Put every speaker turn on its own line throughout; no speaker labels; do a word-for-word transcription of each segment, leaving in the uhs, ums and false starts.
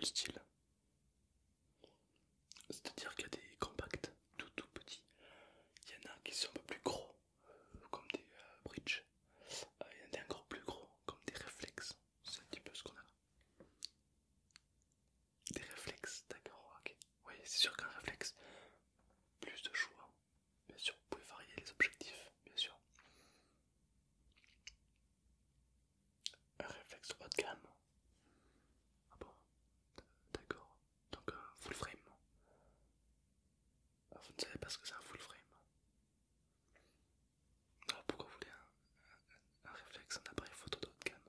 style. C'est-à-dire qu'il y a des compacts tout tout petits. Il y en a qui sont un peu plus gros, euh, comme des euh, bridge. Euh, il y en a des encore plus gros, comme des réflexes. C'est un petit peu ce qu'on a là. Des réflexes, d'accord, ok. Oui, c'est sûr qu'un réflexe, plus de choix. Bien sûr, vous pouvez varier les objectifs, bien sûr. Un réflexe haut de gamme. Ah bon, d'accord. Donc un full frame. Ah, vous ne savez pas ce que c'est un full frame. Alors pourquoi vous voulez un, un, un réflexe, un appareil photo de haut de gamme?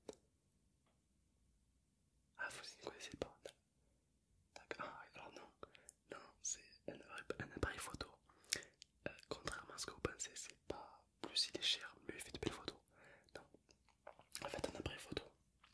Ah, vous ne connaissez pas. D'accord. Ah, alors non, non, c'est un, un appareil photo. Euh, contrairement à ce que vous pensez, c'est pas plus il est cher, mieux il fait de belles photos. Non. En fait, un appareil photo,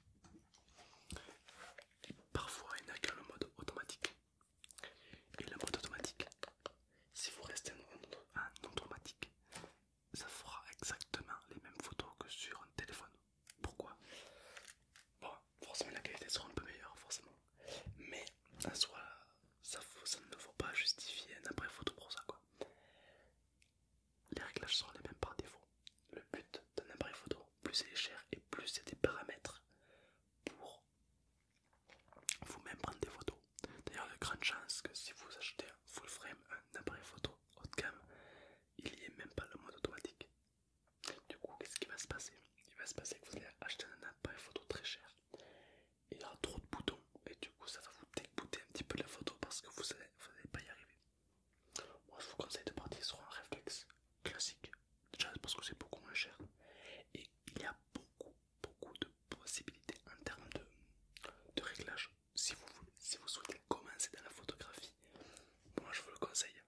parfois il n'a qu'un le mode automatique. Et le mode automatique, si vous restez en, en automatique, ça fera exactement les mêmes photos que sur un téléphone. Pourquoi? Bon, forcément la qualité sera un peu meilleure, forcément. Mais en soi, ça, ça ne faut pas justifier un appareil photo pour ça, quoi. Les réglages sont les mêmes par défaut. Le but d'un appareil photo, plus il est cher et plus il y a des paramètres pour vous-même prendre des photos. D'ailleurs, il y a de grandes chances que si vous achetez un full frame, un appareil photo haut de gamme, il n'y ait même pas le mode automatique. Du coup, qu'est-ce qui va se passer? Il va se passer que vous allez acheter un appareil photo très cher. Il y aura trop de boutons et du coup, ça va vous dégoûter un petit peu de la photo parce que vous n'allez vous allez pas y arriver. Moi, je vous conseille de partir sur un réflexe classique. Déjà parce que c'est beaucoup moins cher. Et il y a beaucoup, beaucoup de possibilités en termes de, de réglage. Si vous voulez, si vous souhaitez commencer dans la photographie, moi je vous le conseille.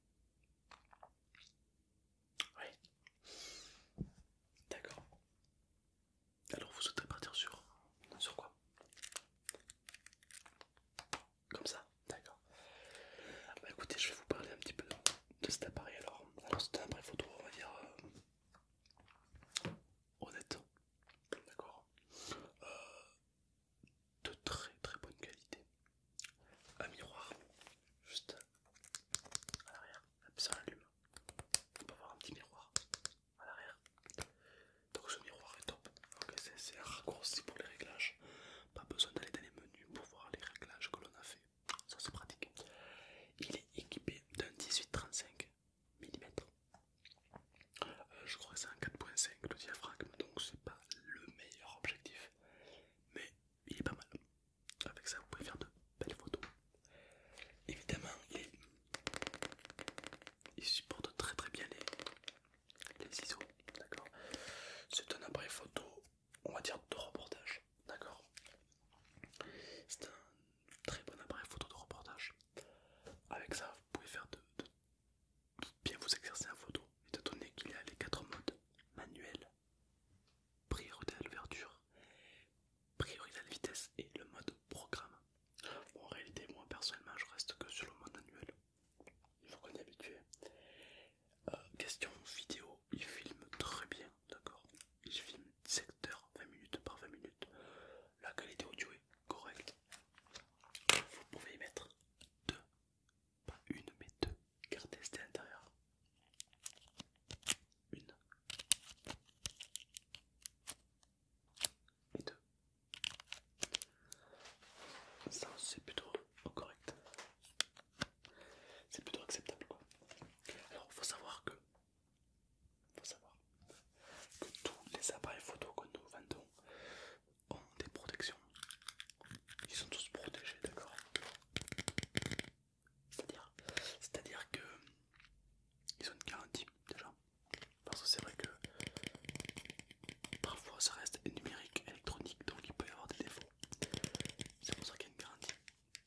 Oui, d'accord. Alors vous souhaitez partir sur, sur quoi? Comme ça, d'accord. Bah écoutez, je vais vous parler un petit peu de, de cet appareil alors. Alors c'est un appareil photo, on va dire euh, honnête, d'accord. Euh, de très très bonne qualité. Un miroir, juste à l'arrière, ça allume. On peut voir un petit miroir à l'arrière. Donc ce miroir est top. Okay, c'est un raccourci pour les réglages. Pas besoin d'aller dans les menus pour voir les réglages que l'on a fait. Ça c'est pratique. Il est équipé d'un dix-huit trente-cinq millimètres. Euh, je crois que c'est un quatre point cinq le diaphragme, donc c'est pas le meilleur objectif. Mais il est pas mal. Avec ça vous pouvez faire de belles photos. Évidemment il, est... il supporte très très bien les, les I S O. D'accord. C'est un appareil photo, on va dire de reportage. D'accord. C'est un très bon appareil photo de reportage. Avec ça vous pouvez faire de, de bien vous exercer en photo, étant donné qu'il y a les quatre modes: manuel, priorité à l'ouverture, priorité à la vitesse et le mode programme. Bon, en réalité, moi personnellement, je reste que sur le mode manuel. Il faut qu'on y est habitué. Euh, question vidéo, il filme très bien, d'accord. Il filme dix-sept heures, vingt minutes par vingt minutes. La qualité audio est correcte. Vous pouvez y mettre deux, pas une, mais deux cartes S D à l'intérieur. Une et deux. Ça, c'est plutôt correct. C'est plutôt acceptable, quoi. Alors, il faut savoir que, faut savoir que tous les appareils photo que nous vendons ont des protections. Ils sont tous protégés, d'accord. C'est-à-dire, c'est-à-dire que ils ont une garantie déjà. Parce que c'est vrai que parfois ça reste numérique, électronique, donc il peut y avoir des défauts. C'est pour ça qu'il y a une garantie.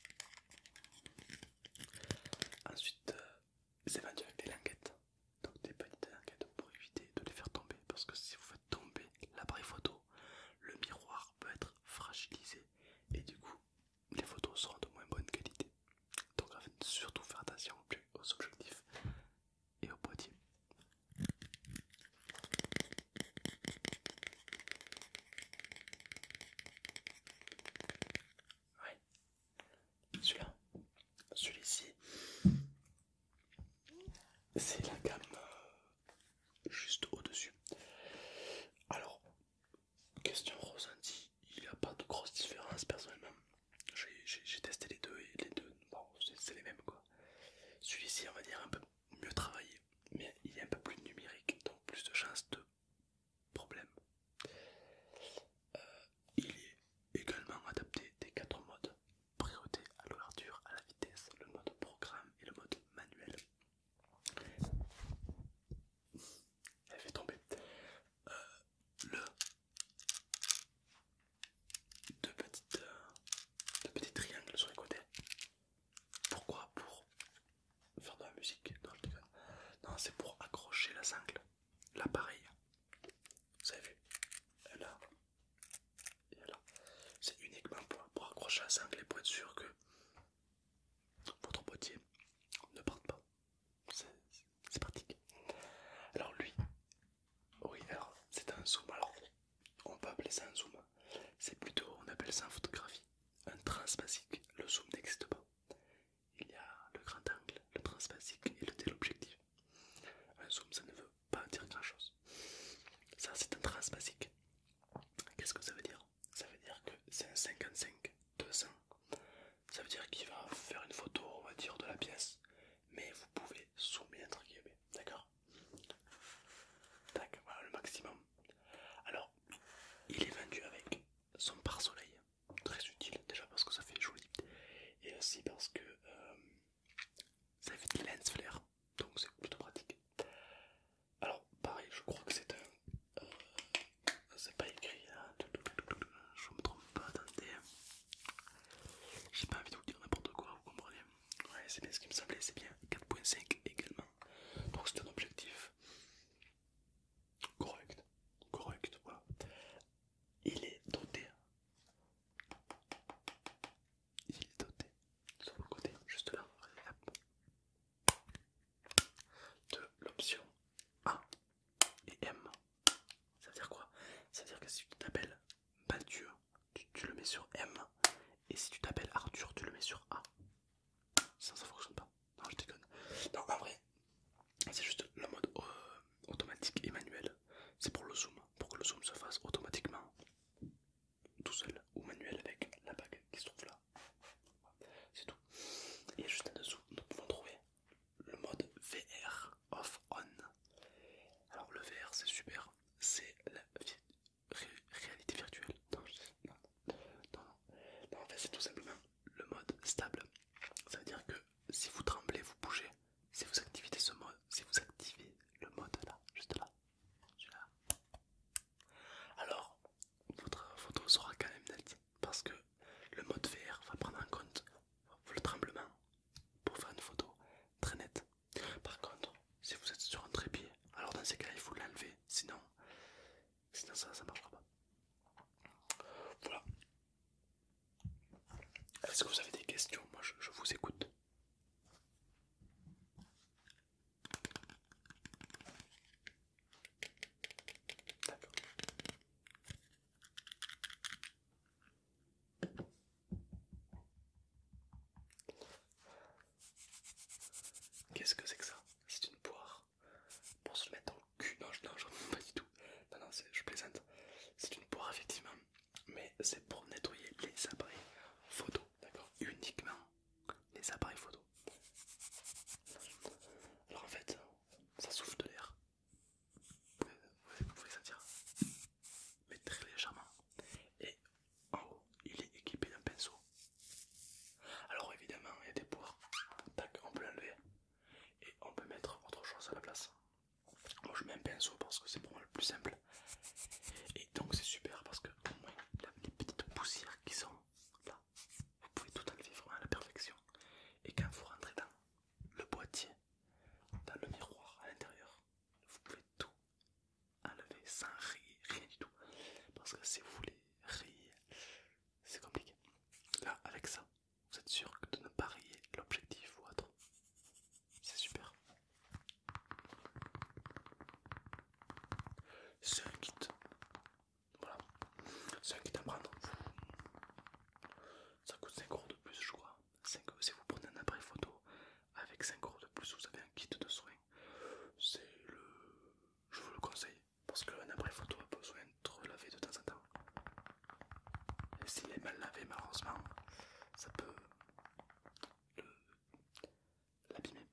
chasse à anglais pour être sûr que votre boîtier ne parte pas. C'est pratique. Alors lui, oui, alors c'est un zoom. Alors on peut appeler ça un zoom. C'est plutôt, on appelle ça en photographie un transbasique. Le zoom n'existe pas. Il y a le grand angle, le transbasique et le téléobjectif. Un zoom, ça ne veut pas dire grand chose. Ça, c'est un transbasique. Qu'est-ce que ça veut dire? Ça veut dire que c'est un cinquante-cinq deux cents. Ça veut dire qu'il va faire une photo, on va dire, de la pièce, mais vous pouvez zoomer entre guillemets, d'accord? Tac, voilà le maximum. Alors, il est vendu avec son pare-soleil, très utile déjà parce que ça fait joli, et aussi parce que euh, ça évite les lens flares, donc c'est plutôt pratique. Alors, pareil, je crois que c'est un. Euh, c'est pas écrit là, je me trompe pas, attendez. J'ai pas envie de vous dire n'importe quoi, vous comprenez? Ouais, c'est bien ce qui me semblait, c'est bien quatre point cinq également. Donc c'est un objectif correct, correct, voilà. Il est doté, il est doté sur le côté, juste là, de l'option A et M. Ça veut dire quoi? Ça veut dire que si tu t'appelles Mathieu, tu, tu le mets sur M, et si tu t'appelles Arthur, tu le mets sur A. Ça, ça fonctionne pas. Non, je déconne. Non, en vrai, c'est juste le mode euh, automatique et manuel. C'est pour le zoom, pour que le zoom se fasse automatiquement, tout seul ou manuel avec la bague qui se trouve là. C'est tout. Et juste en dessous, nous pouvons trouver le mode V R, off on. Alors le V R c'est super, c'est la ré réalité virtuelle. Non, je... non, non, non, non, en fait c'est tout simplement le mode stable. Ça veut dire que si vous tremblez, vous bougez. Si vous activez ce mode, si vous activez le mode là, juste là, celui-là, alors votre photo sera quand même nette parce que le mode V R va prendre en compte le tremblement pour faire une photo très nette. Par contre, si vous êtes sur un trépied, alors dans ces cas il faut l'enlever, sinon, sinon ça ne marchera pas. Voilà. Est-ce que vous avez des questions? Moi je, je vous écoute. D'accord. Qu'est-ce que c'est que ça? C'est une poire pour se le mettre dans le cul. Non, je, non, je pas du tout. Non, non, je plaisante. C'est une poire effectivement, mais c'est pour nettoyer les appareils photo, d'accord? Uniquement les appareils photo. Alors en fait, ça souffle de l'air. Vous pouvez sentir, mais très légèrement. Et en haut, il est équipé d'un pinceau. Alors évidemment, il y a des poires. Tac, on peut l'enlever. Et on peut mettre autre chose à la place. Moi je mets un pinceau parce que c'est pour moi le plus simple. Et donc c'est super parce que au moins les petites poussières qui sont là, vous pouvez tout enlever vraiment à la perfection. Et quand vous rentrez dans le boîtier, dans le miroir à l'intérieur, vous pouvez tout enlever sans rayer, rien du tout. Parce que si vous voulez rayer, c'est compliqué. Là avec ça, vous êtes sûr de ne pas rayer l'objectif ou autre. C'est super. C'est un kit. Voilà. C'est un kit à prendre. Ça coûte cinq euros de plus, je crois. cinq euros. Si vous prenez un appareil photo avec cinq euros de plus, vous avez un kit de soins. C'est le. Je vous le conseille. Parce qu'un appareil photo a besoin d'être lavé de temps en temps. Et s'il est mal lavé, malheureusement, ça peut l'abîmer.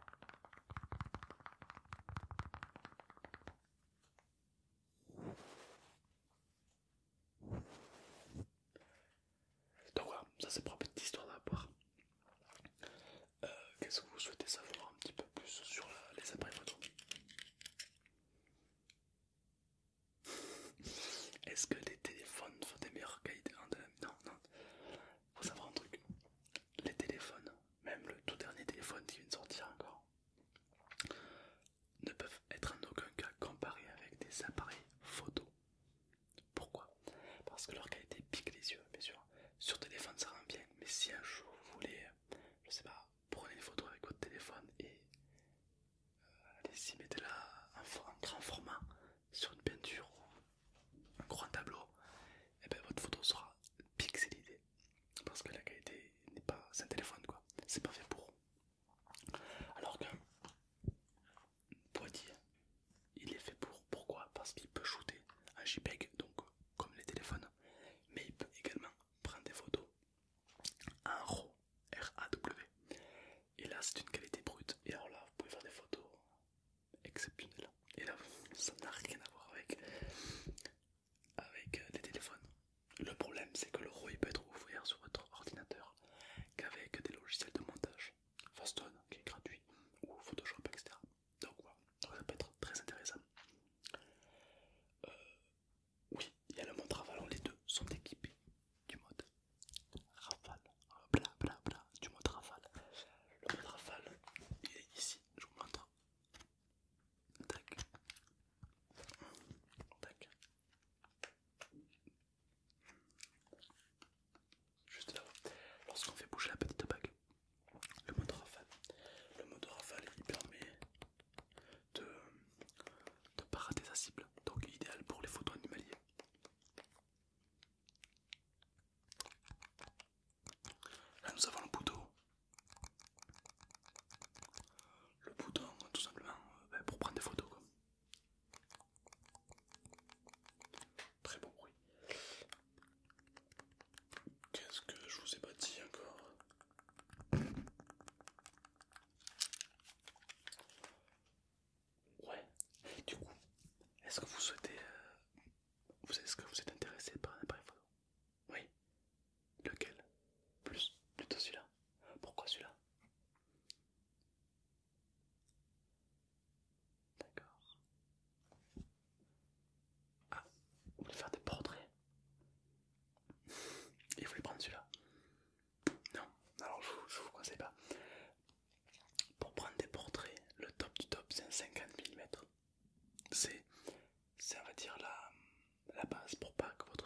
Donc voilà, ça c'est pour une petite histoire d'appareil. Euh, Qu'est-ce que vous souhaitez savoir un petit peu plus sur la, les appareils photo? Est-ce que les téléphones font des meilleures qualités? Non, non. Faut savoir un truc. Les téléphones, même le tout dernier téléphone qui vient de sortir encore, ne peuvent être en aucun cas comparés avec des appareils photo. Pourquoi? Parce que leur qualité pique les yeux, bien sûr. Sur téléphone, ça rend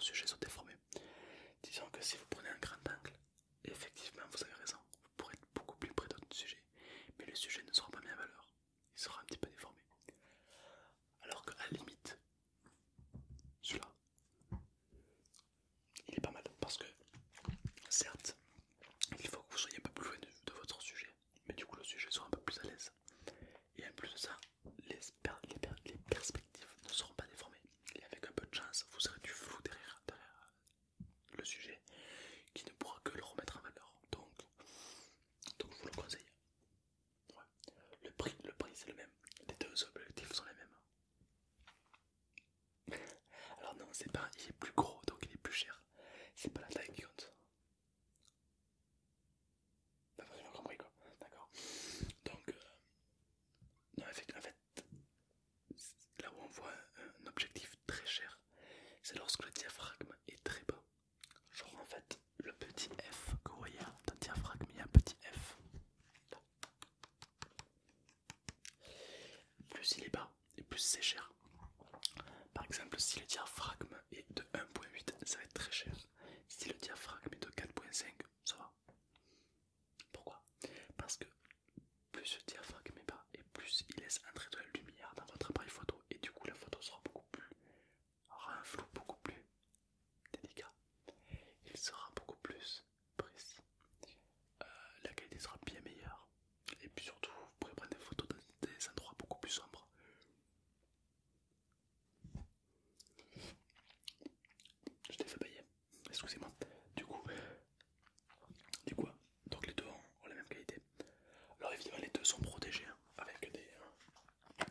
sujets sont déformés. Disons que si vous prenez un grand angle, effectivement vous avez raison, vous pourrez être beaucoup plus près de votre sujet, mais le sujet ne sera pas mis en valeur, il sera un petit peu déformé. Alors qu'à la limite, celui-là, il est pas mal parce que certes, il faut que vous soyez un peu plus loin de, de votre sujet, mais du coup le sujet sera un peu plus à l'aise. Et en plus de ça, les, per les, per les perspectives ne seront pas déformées. Et avec un peu de chance, vous aurez du flou derrière, derrière le sujet qui ne pourra que le remettre en valeur. Donc, donc je vous le conseille. Ouais. Le prix, le prix c'est le même. Les deux objectifs sont les mêmes. Alors non, c'est pas, il est plus gros donc il est plus cher. C'est pas la taille qui compte. T'as pas bien compris quoi. D'accord. Donc, euh, non, en fait, en fait, là où on voit un, un objectif très cher, c'est lorsque le diaphragme est très bas. Genre en fait, le petit F que vous voyez dans le diaphragme, il y a un petit F. Là. Plus il est bas, et plus c'est cher. Par exemple, si le diaphragme est de un virgule huit, ça va être très cher. Si le diaphragme est de quatre virgule cinq, ça va. Pourquoi? Parce que plus le diaphragme est bas et plus il laisse entrer de la lumière dans votre appareil photo, et du coup la photo sera beaucoup plus, aura un flou beaucoup plus délicat. Il sera beaucoup plus précis. Euh, la qualité sera bien meilleure. Et puis surtout, vous pourrez prendre des photos dans des endroits beaucoup plus sombres. Je t'ai fait bailler, excusez-moi. Du coup, du coup, donc les deux ont, ont la même qualité. Alors évidemment, les deux sont protégés hein, avec des, euh,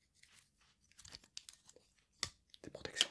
des protections.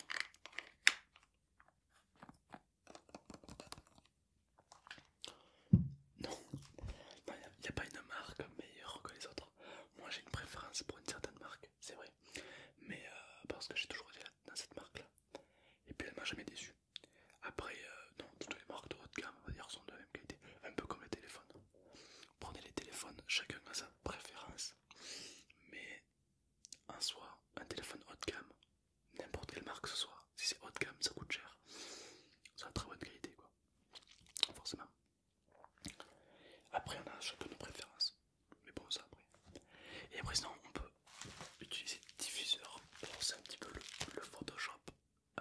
Non, il n'y a, a pas une marque meilleure que les autres. Moi j'ai une préférence pour une certaine marque, c'est vrai. Mais euh, parce que j'ai toujours été dans cette marque là. Et puis elle m'a jamais déçu. Après, euh, non, toutes les marques de haut de gamme, on va dire, sont de la même qualité. Un peu comme les téléphones. Prenez les téléphones, chacun a sa préférence. Mais en soi, un téléphone haut de gamme, n'importe quelle marque que ce soit, si c'est haut de gamme, ça coûte cher. C'est de très bonne qualité, quoi. Forcément. Après, on a chacun nos préférences. Mais bon, ça après. Et après, sinon, on peut utiliser diffuseur. Alors, c'est un petit peu le, le Photoshop. Euh,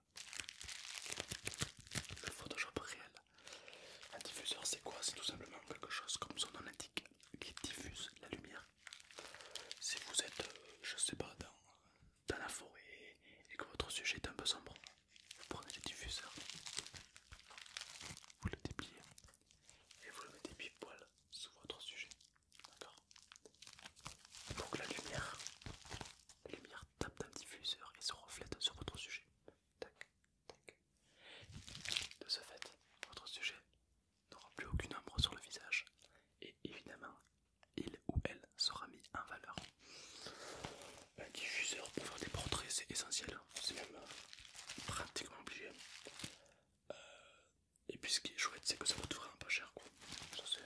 le Photoshop réel. Un diffuseur, c'est quoi? C'est tout simplement quelque chose, comme son nom l'indique, qui diffuse la lumière. Si vous êtes, euh, je sais pas, dans, dans la forêt et que votre sujet est un peu sombre, vous prenez le diffuseur, vous le dépliez et vous le mettez pile poil sous votre sujet. D'accord? Donc la lumière, la lumière tape dans le diffuseur et se reflète sur votre sujet. Tac, tac. De ce fait, votre sujet n'aura plus aucune ombre sur le visage et évidemment, il ou elle sera mis en valeur. Un diffuseur pour faire des portraits, c'est essentiel, c'est même euh, pratiquement obligé. Euh, et puis ce qui est chouette, c'est que ça coûte vraiment pas cher, quoi. Ça c'est...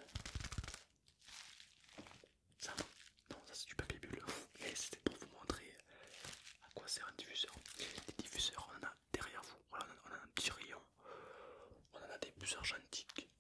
Ça, non, ça c'est du papier bulle. Mais c'était pour vous montrer à quoi sert un diffuseur. Les diffuseurs, on en a derrière vous. Voilà, on en a un petit rayon. On en a des plus argentiques,